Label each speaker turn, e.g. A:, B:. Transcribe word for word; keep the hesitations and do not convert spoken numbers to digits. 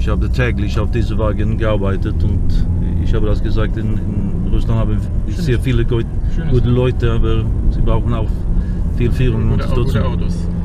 A: ich habe täglich auf diese Wagen gearbeitet und ich habe das gesagt, in, in Russland haben wir sehr viele gute
B: Schönes.
A: Leute, aber sie brauchen auch viel Führung und
B: Gute, gute Autos.